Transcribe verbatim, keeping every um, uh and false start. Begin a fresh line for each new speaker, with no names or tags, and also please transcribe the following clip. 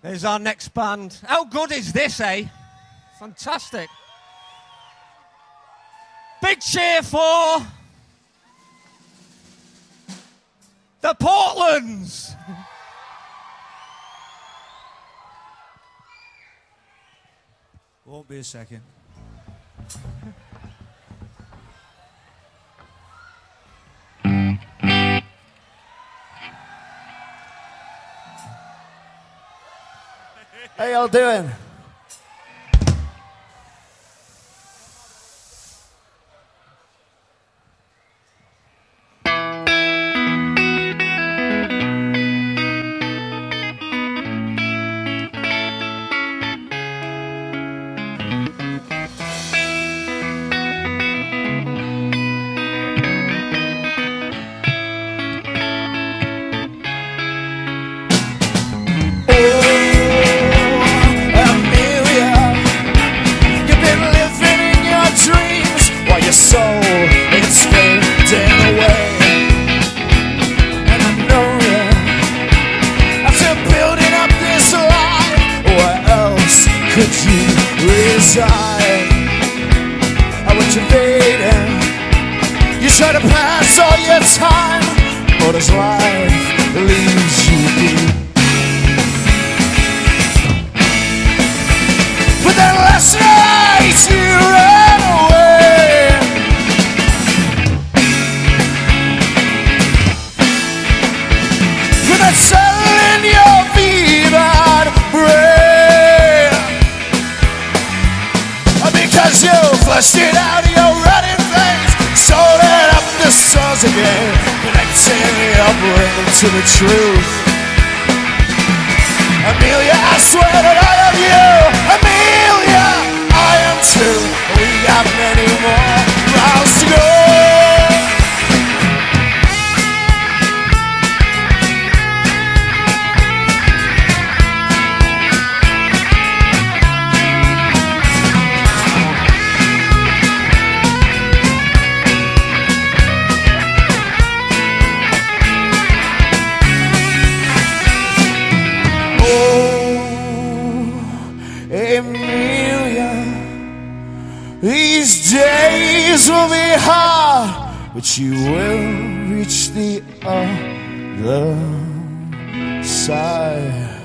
Here's our next band. How good is this, eh? Fantastic. Big cheer for the Portlands.
Won't be a second.
How y'all doing? Could you reside? I want you fading. You try to pass all your time, but as life leaves you deep. But then last night you ran away. With that cell in your fevered brain. Because you flushed it out of your running veins, sorted up the stars again, connecting your brain to the truth. Amelia, I swear that I am you. Amelia, I am too. We got many more miles to go. These days will be hard, but you will reach the other side.